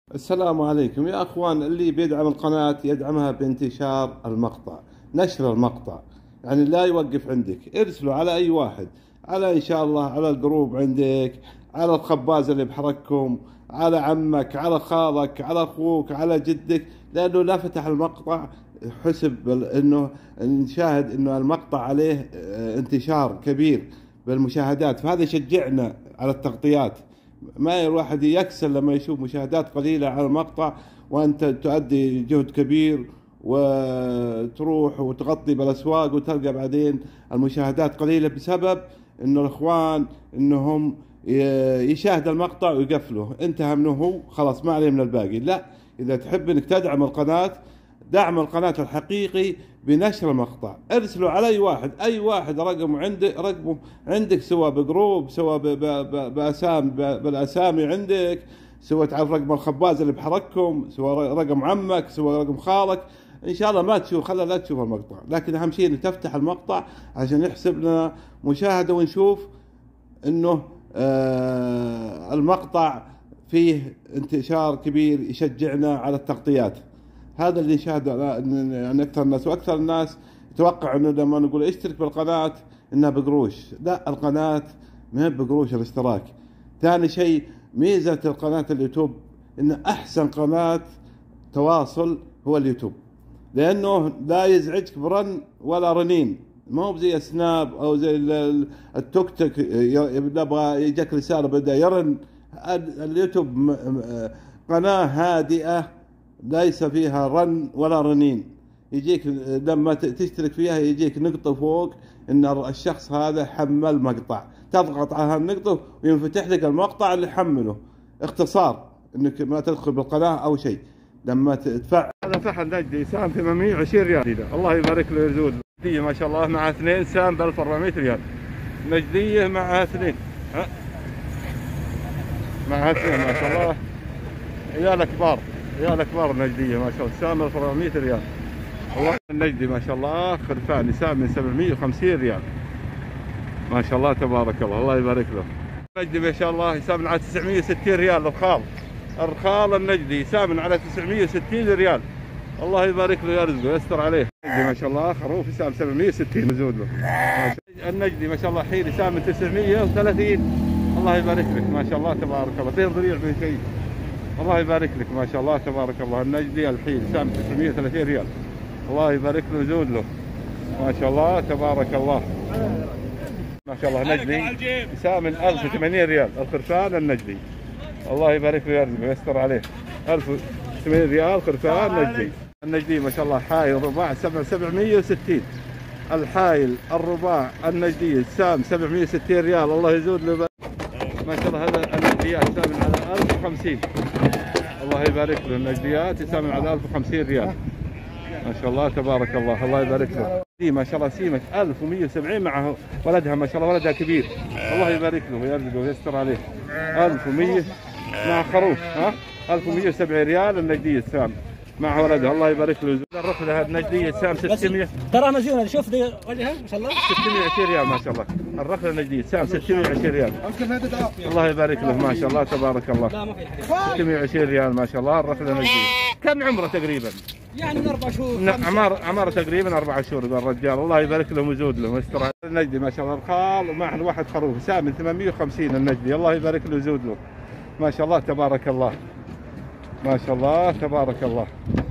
السلام عليكم يا أخوان. اللي بيدعم القناة يدعمها بانتشار المقطع، نشر المقطع، يعني لا يوقف عندك، ارسلوا على أي واحد، على إن شاء الله على الجروب عندك، على الخباز اللي بحرككم، على عمك، على خالك، على أخوك، على جدك، لأنه لا فتح المقطع حسب أنه نشاهد أنه المقطع عليه انتشار كبير بالمشاهدات، فهذا يشجعنا على التغطيات. ما الواحد يكسل لما يشوف مشاهدات قليلة على المقطع وأنت تؤدي جهد كبير وتروح وتغطي بالأسواق وتلقى بعدين المشاهدات قليلة بسبب إنه الإخوان إنهم يشاهد المقطع ويقفله، انتهى منه هو خلاص ما عليه من الباقي. لا، إذا تحب إنك تدعم القناة، دعم القناة الحقيقي بنشر المقطع، ارسلوا على أي واحد رقمه عندك، سواء بجروب، سواء بالأسامي عندك، سواء تعرف رقم الخباز اللي بحرككم، سواء رقم عمك، سواء رقم خالك. إن شاء الله ما تشوف، لا تشوف المقطع، لكن أهم شيء إن تفتح المقطع عشان يحسب لنا مشاهدة ونشوف إنه المقطع فيه انتشار كبير يشجعنا على التغطيات. هذا اللي شاهد يعني أكثر الناس، وأكثر الناس يتوقع إنه لما نقول اشترك بالقناة إنها بقروش. لا، القناة ما هي بقروش الاشتراك. ثاني شيء، ميزة القناة اليوتيوب إن أحسن قناة تواصل هو اليوتيوب، لأنه لا يزعجك برن ولا رنين، ما هو زي سناب أو زي التوك توك يبغى يجيك رسالة بدأ يرن. اليوتيوب قناة هادئة ليس فيها رن ولا رنين، يجيك لما تشترك فيها يجيك نقطة فوق ان الشخص هذا حمل مقطع، تضغط على هالنقطة وينفتح لك المقطع اللي حمله، اختصار انك ما تدخل بالقناة او شيء. لما تدفع هذا فحل نجدي سام 820 ريال، الله يبارك له يزول. نجدية ما شاء الله مع اثنين سام ب 1400 ريال، نجدية مع اثنين ما شاء الله، عيال كبار النجدية ما شاء الله، سام 1400 ريال. والله النجدي ما شاء الله خرفان يسام من 750 ريال ما شاء الله تبارك الله يبارك له. النجدي ما شاء الله يسام على 960 ريال، الرخال النجدي يسام على 960 ريال، الله يبارك له يرزقه ويستر عليه. النجدي ما شاء الله خروف يسام 760 مزود له. النجدي ما شاء الله حيل يسام من 930، الله يبارك لك ما شاء الله تبارك الله، طير ضريع من شيء، الله يبارك لك ما شاء الله تبارك الله. النجدي الحين سام 930 ريال، الله يبارك له ويزود له ما شاء الله تبارك الله ما شاء الله. نجدي سام من 1080 ريال الخرفان النجدي، الله يبارك له ويرزقه ويستر عليه. 1080 ريال خرفان النجدي ما شاء الله. حايل رباع 760، الحايل الرباع النجدي سام 760 ريال، الله يزود له ما شاء الله. هذا النجديات سامن على 1050، الله يبارك له. النجديات يسامن على 1050 ريال ما شاء الله تبارك الله، الله يبارك له. ما شاء الله سيمة 1170 معه ولدها ما شاء الله، ولدها كبير، الله يبارك له ويرزقه ويستر عليه. 1100 مع خروف 1170 ريال النجدية السام مع ولدها، الله يبارك له. نروح لها النجدية سام 600 ترى مزيونة، شوف ذي وجهها ما شاء الله 620 ريال ما شاء الله. الرخلة النجدية سام 620 ريال، الله يبارك له ما شاء الله تبارك الله. 620 ريال ما شاء الله الرخلة النجدية. كم عمره تقريبا؟ يعني من 4 شهور. عمره تقريبا 4 شهور الرجال، الله يبارك له ويزود له ويستر عليه. النجدي ما شاء الله الخال ومع واحد خروف سام من 850 النجدي، الله يبارك له ويزود له ما شاء الله تبارك الله ما شاء الله تبارك الله.